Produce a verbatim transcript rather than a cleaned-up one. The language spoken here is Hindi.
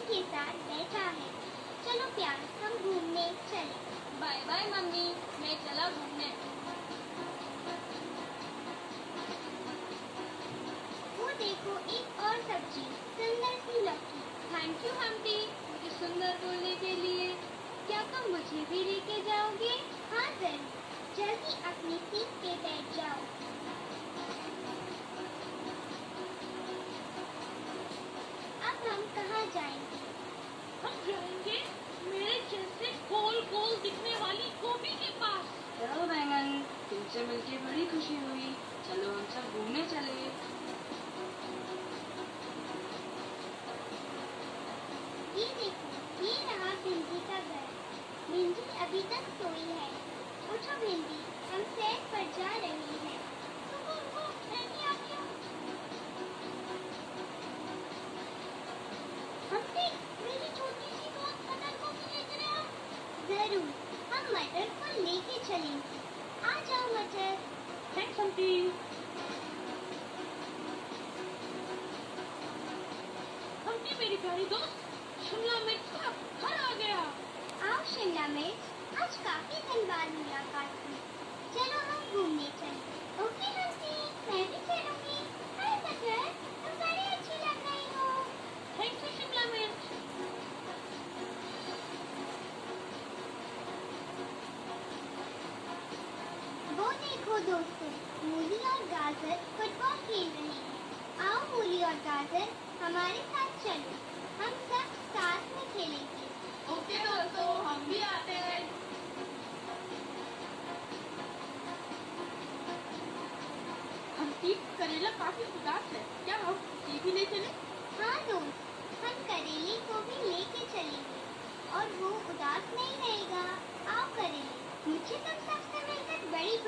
के साथ बैठा है। चलो प्यार, हम घूमने चले। बाय बाय मम्मी, मैं चला घूमने। वो देखो एक और सब्जी, सुंदर सी लौकी। थैंक यू आंटी, मुझे सुंदर बोलने के लिए। क्या तुम मुझे भी लेके जाओगे? हाँ जरूर, जल्दी अपनी सीट पे बैठ जाओ। अब हम कहाँ जाएंगे? हम जाएंगे मेरे जैसे गोल गोल दिखने वाली गोभी के पास। चलो बैंगन, तुमसे मिलके बड़ी खुशी हुई। चलो हम सब घूमने चले। ये देखो, ये रहा भिंडी का घर। भिंडी अभी तक सोई है। उठो भिंडी, हम सैर पर जा रहे हैं। रुको रुको, मैं भी आ गया। हमसे मेरी छोटी सी दोस्त मटर को भी ले चले आप। जरूर, हम मटर को लेके चलेंगे। आ जाओ मटर। Thanks aunty. आंटी मेरी प्यारी दोस्त, शिमला मिर्च का घर आ गया। आओ शिमला मिर्च, आज काफी दिन बाद मुलाकात हुई। चलो हम घूमने चलें। ओके आंटी, मैं भी चलूंगी। हाय मटर, तुम बड़ी अच्छी लग रही हो। थैंक्स यू शिमला मिर्च। वो देखो दोस्तों, मूली और गाजर फुटबॉल खेल रहे हैं। आओ मूली और गाजर, हमारे साथ चलो। हम सब साथ में खेलेंगे। ओके दोस्तों, हम भी आते हैं। आंटी करेला काफी उदास है, क्या हम ये भी ले चले? हाँ दोस्त, हम करेले को भी लेके चलेंगे और वो उदास नहीं रहेगा। आओ करेले, मुझे तुम सबसे मिलकर बड़ी